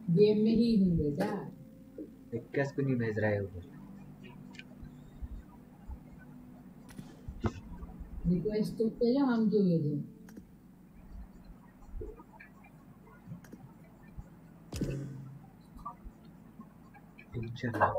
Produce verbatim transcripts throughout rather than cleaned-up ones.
Game में ही नहीं बेटा। रिक्वेस्ट भी नहीं भेज रहा है ऊपर। रिक्वेस्ट तो पहले हम क्यों भेजें? Teacher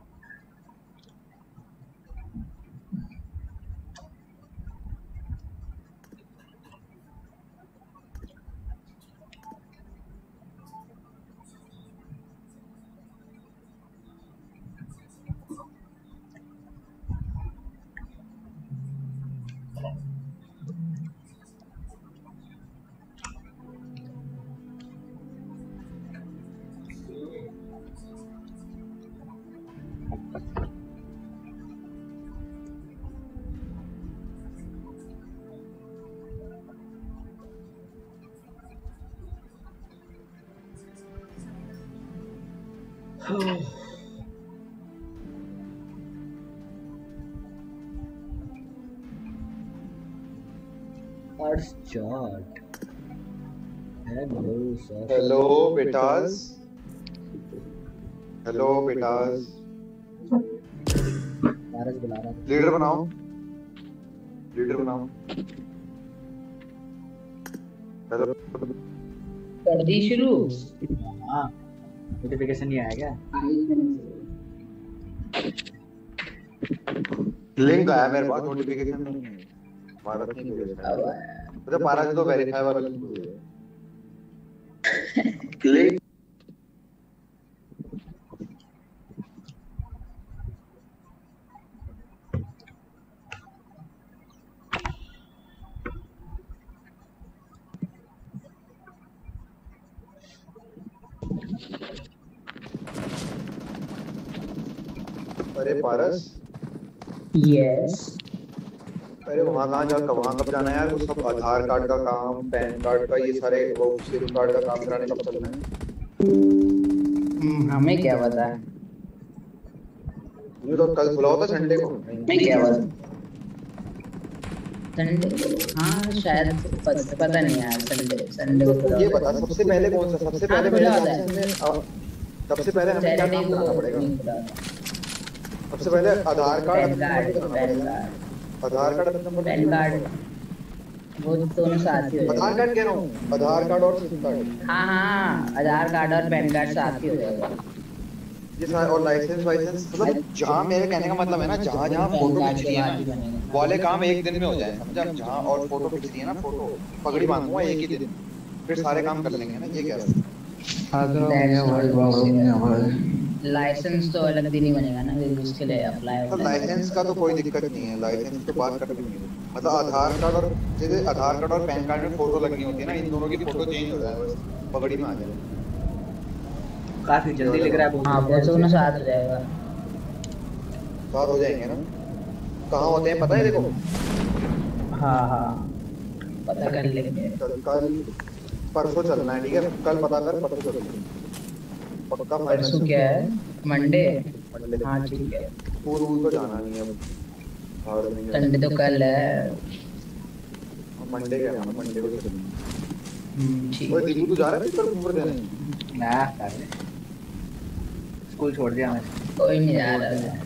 chart. Hello sir. Hello बेटास। हेलो बेटास। पारस बुला रहा था। लीडर बनाओ, लीडर बनाओ। हेलो कर दी शुरू। हाँ नोटिफिकेशन नहीं आया क्या? लिंक आया मेरे पास, नोटिफिकेशन नहीं है। भारत नहीं भेजा है। मुझे पारा से तो वेरीफाई वाला लिंक भेजा लिंक। अरे पारस। यस। अरे वहाँ कहाँ जा वहाँ कब जाना है यार? वो सब आधार कार्ड का काम, पैन कार्ड का, ये सारे वो सिम कार्ड का काम कराने कब चलना है? हमें क्या पता? ये तो कल बुलाओ था संडे को। हमें क्या पता? संडे हाँ शायद पता, पता नहीं यार। संडे संडे को तो ये बता सबसे पहले कौन सा सबसे पहले पहले कौन सा हमें सबसे पहले हमें क्या काम कराना पड़ेगा? सबसे पहले Aadhaar card Aadhaar card PAN card वो दोनों साथ ही हो आधार कार्ड कह रहा हूँ, आधार कार्ड और सिम कार्ड। हाँ हाँ आधार कार्ड और पैन कार्ड साथ ही हो जाएगा। ये सारे और लाइसेंस वाइसेंस मतलब जहाँ मेरे कहने का मतलब है ना, जहाँ जहाँ फोटो खिंचती है ना वाले काम एक दिन में हो जाए समझा। जहाँ और फोटो खिंचती है ना, फोटो पगड़ी बांधूंगा एक ही दिन, फिर सारे काम कर लेंगे ना। ये क्या है? लाइसेंस तो अलग दिन ही बनेगा ना, उसके लिए अप्लाई तो लाइसेंस का तो कोई दिक्कत नहीं है, लाइसेंस तो बात करनी नहीं है। मतलब आधार कार्ड और जैसे आधार कार्ड और पैन कार्ड में फोटो लगनी होती है ना, इन दोनों की फोटो चेंज हो जाए बस पगड़ी में आ जाए। काफी जल्दी लिख रहा है। हाँ वो दोनों साथ हो जाएगा। साथ हो जाएंगे ना? कहाँ होते हैं पता है देखो? हाँ हाँ पता कर लेंगे। कल परसों चलना है, ठीक है? कल पता कर, परसों चलना पक्का। परसों क्या है? मंडे। मंडे। हाँ ठीक है। स्कूल वूल तो जाना नहीं है अब। संडे तो कल है। मंडे क्या है? मंडे को चलना। ठीक ओए दीपू तू जा रहा है कल घूमने देने? ना कर स्कूल छोड़ दिया मैंने। कोई नहीं जा रहा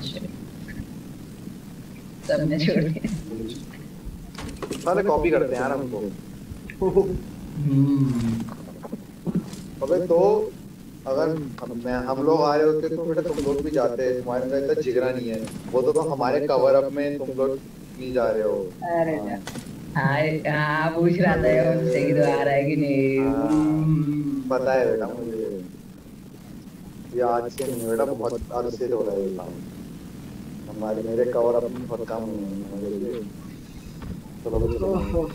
सबने छोड़ दिया। सारे कॉपी करते हैं यार हमको। अबे तो अगर हम मैं हम लोग आ रहे होते तो बेटा तुम लोग भी जाते। तुम्हारे अंदर इतना जिगरा नहीं है। वो तो, तो हमारे कवर अप में तुम लोग नहीं जा रहे हो। अरे हाँ हाँ पूछ रहा था उनसे कि तो आ रहा है कि नहीं। पता है बेटा मुझे, ये आज से नहीं बेटा, बहुत आज से हो रहा है ये काम। हमारे मेरे कवर अप में बहुत काम नहीं है। चलो चलो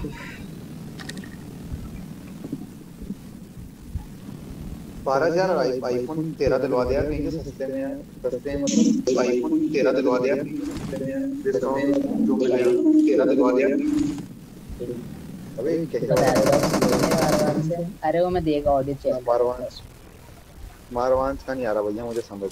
बारह हजार आईफोन तेरह दिलवा दिया कहीं से सस्ते में यार। सस्ते में मतलब आईफोन तेरह दिलवा दिया डिस्काउंट जो मिलेगा तेरह दिलवा दिया। अबे अरे वो मैं देगा ऑडियो चेक। मारवांस मारवांस का नहीं आ रहा भैया मुझे समझ।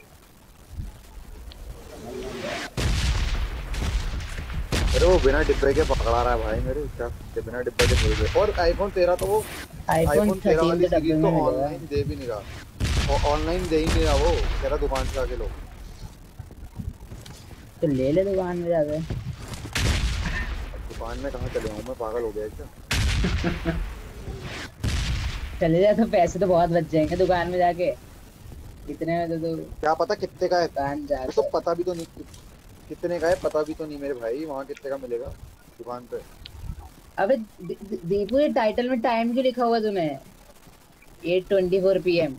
अरे वो बिना डिब्बे के पकड़ा रहा है भाई मेरे, क्या बिना डिब्बे के। और आईफोन तेरह तो वो आईफोन तेरह वाली सीरीज तो ऑनलाइन दे भी नहीं रहा। ऑनलाइन दे ही नहीं रहा वो, कह रहा दुकान से आके लो। तो ले ले दुकान में जाके। दुकान में कहाँ चले आऊँ मैं, पागल हो गया क्या? चले जा तो पैसे तो बहुत बच जाएंगे दुकान में जाके। इतने में तो तू क्या पता कितने का है, दुकान जा तो पता भी तो नहीं कि- कितने का है, पता भी तो नहीं मेरे भाई, वहाँ कितने का मिलेगा दुकान पे। अबे दी- दी- दीपू ये टाइटल में टाइम क्यों लिखा हुआ तूने? एट ट्वेंटी फोर पी एम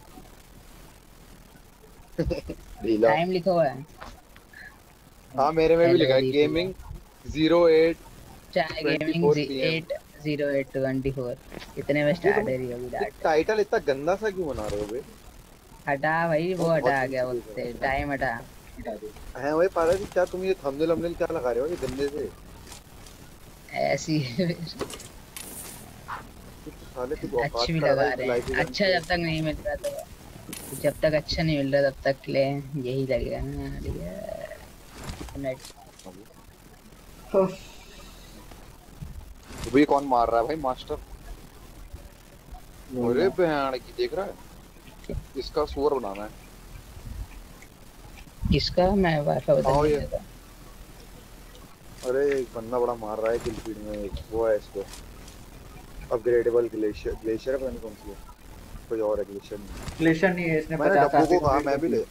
ढीला। टाइम लिखा हुआ है। हाँ मेरे में भी Hello, लिखा है दीपू। गेमिंग ज़ीरो एट चाहे twenty gaming four P M. Eight zero eight twenty four इतने में स्टार्ट है रही होगी डाट। टाइटल इतना गंदा सा क्यों बना रहे हो बे? हटा भाई वो बहुत हटा गया sensitive उससे है। टाइम हटा। हैं वही पागल जी, क्या तुम ये थंबनेल वंबनेल क्या लगा रहे हो ये गंदे से? ऐसी कुछ साले कुछ औकात अच्छी भी का लगा भाई, रहे लाइफ हैं। इवेंट अच्छा पे। जब तक नहीं मिल रहा तो जब तक अच्छा नहीं मिल रहा तब तक ले यही लगेगा ना नेट। अभी कौन मार रहा है भाई मास्टर? अरे बहन की देख रहा है, इसका सुअर बनाना है। किसका? मैं वाईफाई बता आओ नहीं ये। देता। अरे एक बंदा बड़ा मार रहा है किल फीड में, एक वो है इसको अपग्रेडेबल ग्लेशियर, ग्लेशियर पता नहीं कौन सी है, कोई और है ग्लेशियर नहीं। ग्लेशियर नहीं है इसने मैंने पचास डब्बू को आरपी कहा कंप्लीट मैं कर भी ले।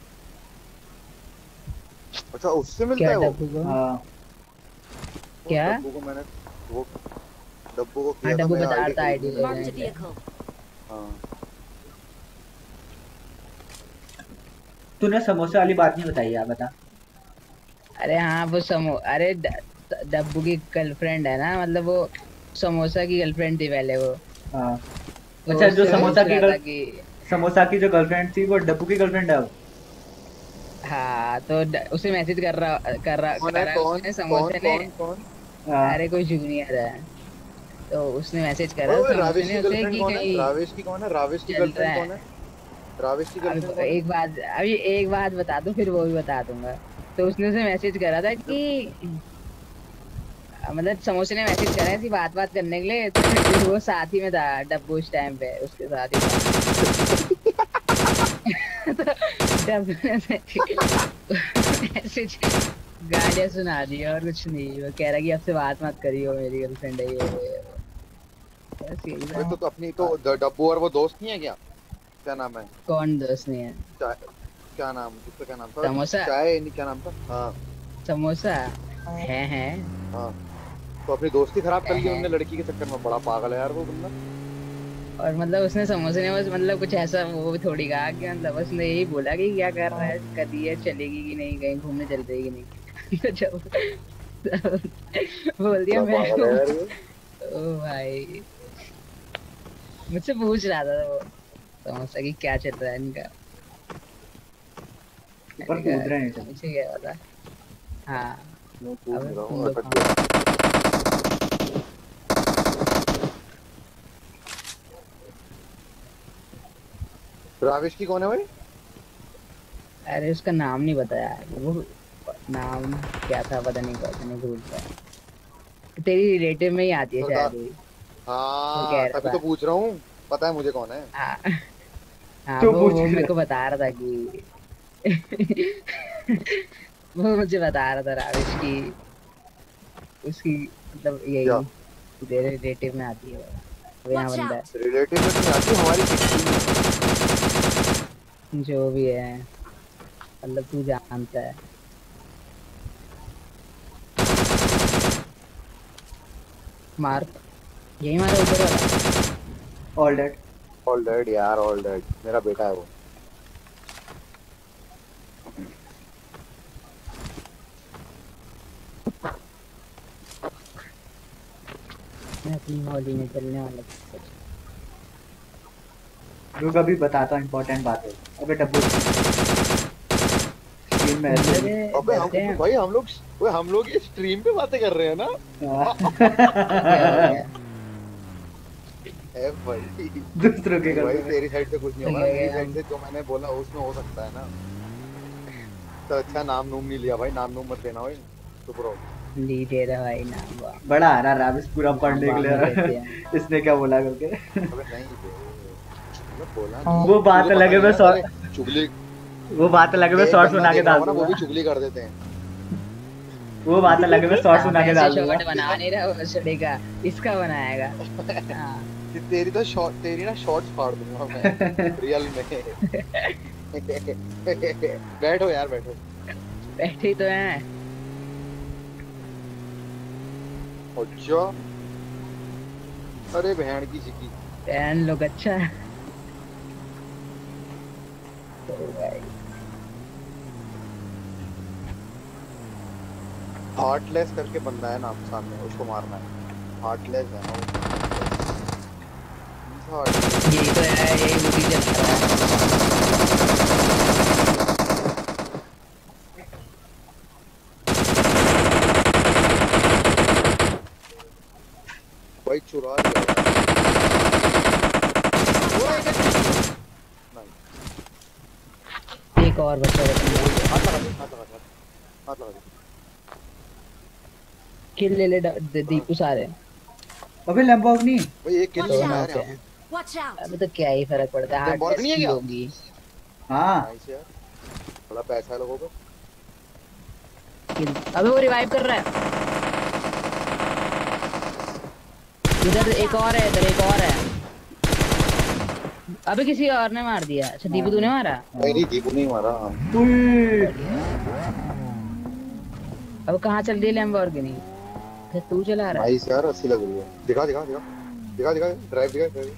दी। अच्छा उससे मिलता क्या है वो? डब्बू को? हाँ वो क्या? डब्बू को मैंने वो डब्बू को हाँ किया था, डब्बू मैं बता आईडी रहा था आईडी खरीदने ले में। Marked a लेने। vehicle. हाँ तूने समोसे वाली बात नहीं बताई यार, बता। अरे हाँ वो समो अरे ड- डब्बू की गर्लफ्रेंड है ना, मतलब वो समोसा की गर्लफ्रेंड थी पहले वो। हाँ तो अच्छा, जो उससे समोसा पूछ की रहा था गर्ल कि समोसा की जो गर्लफ्रेंड थी वो डब्बू की गर्लफ्रेंड है अब। हाँ तो ड- उसे मैसेज कर रहा कर रहा कौन है, करा कौन उसने कौन समोसे ने। कौन कौन? हाँ अरे कोई जूनियर है तो उसने मैसेज करा ओए ओए समोसे रावेश ने की उसे गर्लफ्रेंड कि कौन है? कहीं रावेश की कौन है? रावेश की चल रहा गर्लफ्रेंड कौन है। है? रावेश की अब गर्लफ्रेंड कौन है? एक बात अभी एक बात बता दूं फिर वो भी बता दूंगा। तो उसने उसे मैसेज करा था कि मतलब समोसे ने मैसेज करा है ऐसी बात बात करने के लिए, तो फिर वो साथ ही में था डब्बू उस टाइम पे उसके साथ ही था। तो डब्बू ने मैसेज गालियां सुना दी और कुछ नहीं, वो कह रहा कि अब से बात मत करियो मेरी गर्लफ्रेंड है ये वो ये वो। बस यही अबे था। तो, तो अपनी तो ड- डब्बू और वो दोस्त नहीं है क्या? क्या नाम है? कौन दोस्त नहीं है? चाय, क्या नाम, उसका क्या नाम था? समोसा? चाय नहीं, क्या नाम था? हाँ समोसा है है हाँ। तो अपनी दोस्ती खराब कर ली है। उनने लड़की के चक्कर में, बड़ा पागल है यार वो बंदा। और मतलब उसने समोसे ने बस मतलब कुछ ऐसा वो भी थोड़ी कहा कि मतलब उसने यही बोला कि क्या कर रहा है, कभी है चलेगी कि नहीं, कहीं घूमने चल रही कि नहीं। तो जब बोल दिया बड़ा मैं पागल है यार ये। ओ भाई मुझसे पूछ रहा था वो समोसा कि क्या चल रहा है इनका। ऊपर मैंने कूद रहे हैं कहा, सब। मुझे क्या पता। हाँ मैं पूछ अब रहा तुम हूँ लोग अटक गया। रावेश की कौन है भाई? अरे उसका नाम नहीं बताया वो, नाम क्या था पता नहीं, पता नहीं भूल गया। तेरी रिलेटिव में ही आती है सरदार। शायद वो। वो कह हाँ रहा तभी था। तो पूछ रहा हूँ, पता है मुझे कौन है। हाँ हाँ तू वो पूछ वो रहा मेरे है। को बता रहा था कि वो मुझे बता रहा था रावेश की उसकी मतलब क्या यही तेरे रिलेटिव में आती है वो वो यहाँ Watch बंदा out! रिलेटिव में तो नहीं आती, हमारी किस्ती में है जो भी है, मतलब तू जानता है। मार यही मारा ऊपर वाला। All dead. ऑल डेड यार, ऑल डेड मेरा बेटा है वो। मैं अपनी होली में चलने वाला था। रुक अभी बताता हूँ इम्पोर्टेंट बात है। अबे डब्बू स्क्रीन में ऐसे ही। अरे अबे हम वैसे हैं। भाई हम लोग वो हम लोग ये स्ट्रीम पे बातें कर रहे हैं ना। क्या हो गया? ए भाई दूसरों के भाई घर तेरी साइड से कुछ नहीं तो होगा, क्या मेरी गया? साइड से जो मैंने बोला उसमें हो सकता है ना। तो अच्छा नाम नूम नहीं लिया भाई, नाम नूम मत लेना भाई, चुप रहो। ली दे रहा भाई नाम वाम। बड़ा आ रहा राविश पूरा नाम पढ़ने के वाम लिए ही रहा लेते है। हैं। इसने क्या बोला करके। अबे नहीं बे। मतलब बोला नहीं। वो बात तुझे अलग है, पता मैं नहीं शॉर्ट ना, चुगली वो बात अलग है, मैं एक शॉर्ट बंदा सुना के देख रहा डाल होगा ना वो दूंगा। भी चुगली कर देते हैं। वो बात अलग है, मैं शॉर्ट सुना के वैसे डाल दूंगा। शॉर्ट बना नहीं रहा वो छड़ी का, इसका बनाएगा। हाँ। कि तेरी तो शॉर्ट तेरी ना शॉर्ट्स फाड़ दूंगा मैं रियल में। बैठो यार बैठो। बैठे तो हैं। अच्छा अरे बहन की चिकी। पहन लोग अच्छा है। तो भाई हार्टलेस करके बंदा है नाम सामने, उसको मारना है। हार्टलेस है ना वो। Heartless। यही तो है, यही मूवी चला रहा है। भाई चुरा लिया यार। वो एक नहीं। एक और बचा है। हाथ लगा दे हाथ लगा दे हाथ लगा दे। किल ले ले ड- द- दीपू सारे। अबे लैम्बोर्गिनी। भाई एक किल तो नहीं ना यार होते यहाँ हैं। पे। Watch out! अबे तो क्या ही फर्क पड़ता है, हार्डनेस Lamborghini है की क्या? होगी। हाँ नाइस यार, बड़ा पैसा है लोगों को। किल अबे वो रिवाइव कर रहा है। इधर एक और है, इधर एक और है। अबे किसी और ने मार दिया। अच्छा दीपू तूने मारा। नहीं दीपू नहीं मारा। उई। अब कहाँ चल रही है लैम्बोर्गिनी? फिर तू चला रहा है। नाइस यार, अच्छी लग रही है। दिखा दिखा दिखा दिखा दिखा ड्राइव दिखा ड्राइव।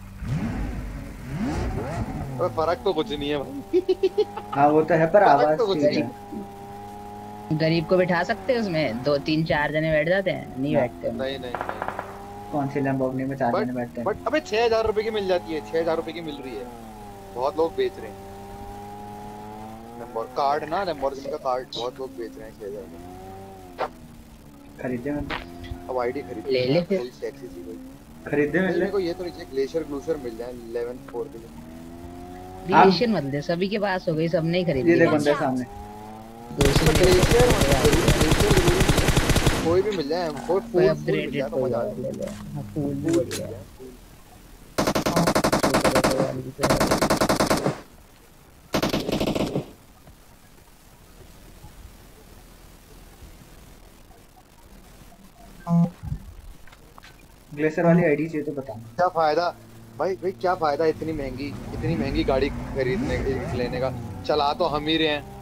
अबे फर्क तो कुछ नहीं है भाई। हाँ वो तो है, पर फर्क आवाज तो कुछ ठीक नहीं। है। गरीब को बिठा सकते हैं उसमें, दो तीन चार जने बैठ जाते हैं, नहीं हाँ। बैठते हैं। नहीं नहीं नहीं। कौन सी लैम्बोर्गिनी में चार बट जने बैठते हैं? बट अबे छह हजार रुपए की मिल जाती है, छह हजार रुपए की मिल रही है। बहुत लोग बेच रहे हैं लैम्बोर कार्ड ना, लैम्बोर्गिनी का कार्ड बहुत लोग बेच रहे हैं छह हजार में। खरीदे में अब आईडी खरीद ले ले फिर। थोड़ी सेक्सी सी कोई। खरीदे में मेरे को ये तो नीचे ग्लेशियर ग्लूशियर मिल जाए लेवल फोर के लिए। ग्लेशियर मत दे, सभी के पास हो गई, सब नहीं खरीदी। ये देख Watch बंदे out. सामने। तो ग्लेशियर जरूरी ग्लेशियर जरूरी नहीं है, कोई भी मिल जाए हमको। कोई फुल फुल मिल अपग्रेडेड जाए तो कोई मजा आ और ले जाए। ले। हाँ फूल भी फुल बढ़िया मिल है। जाए फुल। छोटे वाली भी तो है। ग्लेशियर वाली आईडी चाहिए तो बताना। क्या फायदा भाई, भाई क्या फायदा इतनी महंगी इतनी महंगी गाड़ी खरीदने लेने का, चला तो हम ही रहे हैं।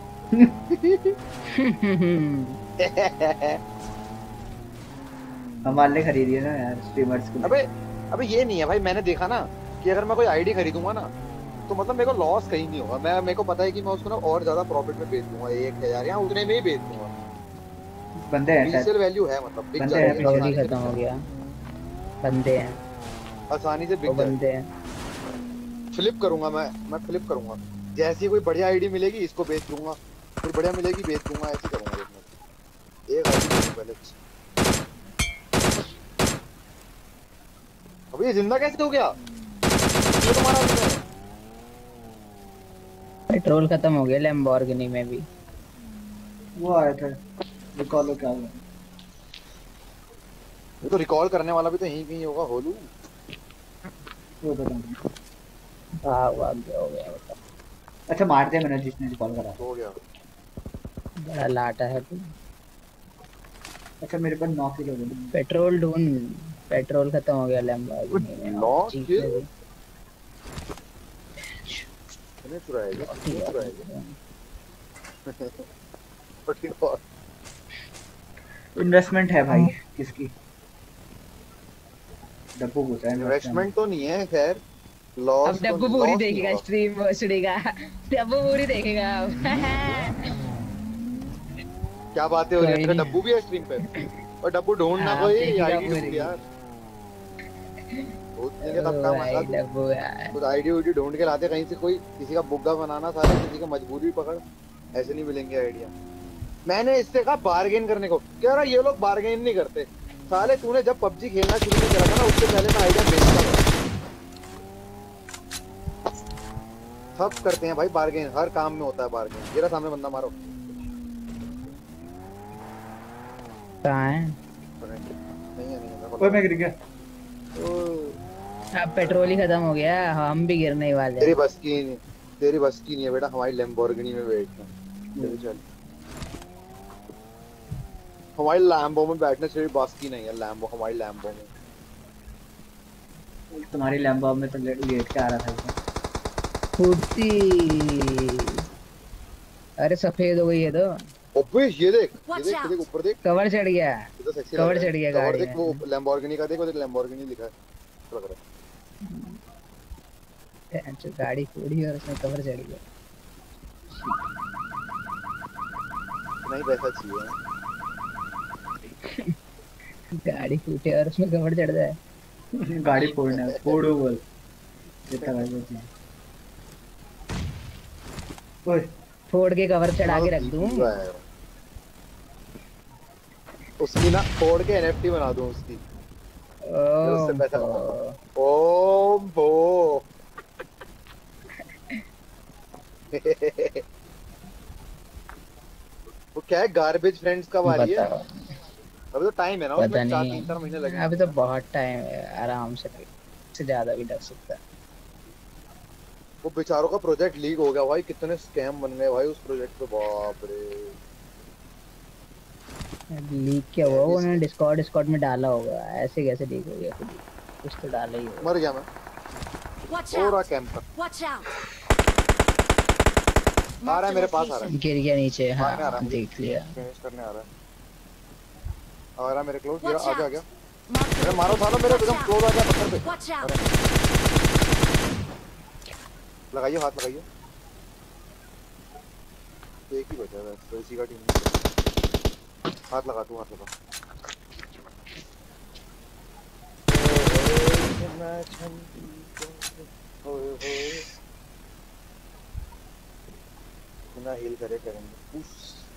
हमारे लिए खरीदी है ना यार, स्ट्रीमर्स के लिए। अबे अबे ये नहीं है भाई, मैंने देखा ना कि अगर मैं कोई आईडी खरीदूंगा ना तो मतलब मेरे को लॉस कहीं नहीं होगा। मैं मेरे को पता है कि मैं उसको ना और ज्यादा प्रॉफिट में बेच दूंगा, एक हजार या उतने में ही बेच दूंगा। बंदे हैं रीसेल शायद। वैल्यू है, मतलब बिक बंदे जाती हैं, है जल्दी आसानी से, खत्म हो गया। बंदे हैं, आसानी से वो बिक जाती बंदे हैं। है। फ्लिप करूंगा मैं मैं फ्लिप करूंगा, जैसी कोई बढ़िया आईडी मिलेगी इसको बेच दूंगा, फिर बढ़िया मिलेगी बेच दूंगा, ऐसे करूंगा। देखना एक आईडी पहले। अबे ये जिंदा कैसे हो गया? ये तुम्हारा भी है। पेट्रोल खत्म हो गया लैम्बोर्गिनी में भी। वो आए थे, रिकॉल क्या हुआ? ये तो रिकॉल करने वाला भी तो यहीं कहीं होगा, होलू। वो पता नहीं। हाँ वो आगे हो गया बता। अच्छा मार दिया मैंने जिसने रिकॉल करा। हो गया। बड़ा लाटा है तू। अच्छा मेरे पास नौ किलो हो गए। पेट्रोल ढूंढ, पेट्रोल खत्म हो गया लैम्बोर्गिनी में। नौ जीप किल? में भी। कितने चुराएगा कितने चुराएगा? ठीक है। इन्वेस्टमेंट है भाई किसकी? डब्बू घुसा है इन्वेस्टमेंट तो नहीं है खैर, लॉस अब डब्बू तो पूरी loss देखेगा नहीं होगा। स्ट्रीम भोसड़ी का। डब्बू पूरी देखेगा अब। क्या बातें हो रही कोई है? नहीं। डब्बू भी है स्ट्रीम पे और डब्बू ढूंढना हाँ, कोई देखेगा आईडी पूरी। ढूंढ यार। बहुत देंगे तब काम भाई आएगा। डब्बू यार। खुद आईडी उईडी ढूंढ के लाते कहीं से, कोई किसी का बुग्गा बनाना सारा, किसी का मजबूरी पकड़, ऐसे नहीं मिलेंगे आइडिया। मैंने इससे कहा बार्गेन करने को, कह रहा ये लोग बार्गेन नहीं करते। साले तूने जब पबजी खेलना शुरू नहीं करा था ना, उससे पहले मैं आइडिया बेचता था। सब करते हैं भाई बार्गेन, हर काम में होता है बार्गेन। मेरा सामने बंदा मारो। कहाँ है? नहीं है नहीं है, ओए मैं गिर गया। ओह, अब पेट्रोल ही खत्म हो गया, हम भी गिरने ही वाले तेरी हैं। बस की नहीं, तेरी बस की नहीं है बेटा हमारी लैम्बोर्गिनी में बैठना। चल चल, हमारी लैम्बो में बैठने से भी बस की नहीं है, लैम्बो हमारी लैम्बो में। तुम्हारी लैम्बो में तो लेट लेट के आ रहा था ये। फूटती। अरे सफेद हो गई है तो। ओबे ये देख, ये Watch देख, ये out! देख ऊपर देख, कवर चढ़ गया। ये तो सेक्सी लग कवर रहा है। चढ़ गया कवर गाड़ी देख, वो में। लैम्बोर्गिनी का देख, वो देख लैम्बोर्गिनी लिखा है, अच्छा लग रहा जो गाड़ी फोड़ी और उसमें कवर चढ़ गया। है। नहीं पैसा चाहिए ना। गाड़ी फूटे और उसमें कवर चढ़ जाए। गाड़ी फोड़ना है, फोड़ो बोल। जितना कर सकते हैं। ओए फोड़ के कवर चढ़ा के रख दूं। उसकी ना फोड़ के एनएफटी बना दूं उसकी, फिर उससे पैसा ओह, कमाऊंगा। ओम भो वो क्या है, गार्बेज फ्रेंड्स कब आ रही है? बताओ। अभी तो टाइम है ना पता उसमें, चार नहीं, तीन चार महीने लगेंगे। अभी तो बहुत टाइम है, आराम से से ज्यादा भी लग सकता है। वो बेचारों का प्रोजेक्ट लीक हो गया भाई, कितने स्कैम बन गए भाई उस प्रोजेक्ट पे, बाप रे। लीक क्या हुआ, वो उन्होंने डिस्कॉर्ड डिस्कॉर्ड में डाला होगा, ऐसे कैसे लीक हो गया? खुद ही कुछ तो डाला ही होगा। मर गया मैं। Watch पूरा out! Camper Watch out! आ रहा है मेरे पास, आ रहा है, गिर गया नीचे। हाँ मारने आ रहा है, देख लिया। फिनिश करने आ रहा है, आ रहा है मेरे क्लोज, Watch आगे आ out! गया। Mark the अरे मारो था ना मेरे Watch एकदम out! क्लोज आ गया पत्थर पे। Watch out! लगाइए हाथ लगाइए, एक ही बचा है बस, इसी का टीम। हाथ लगा तू, हाथ लगा। बिना हील करे करेंगे। उस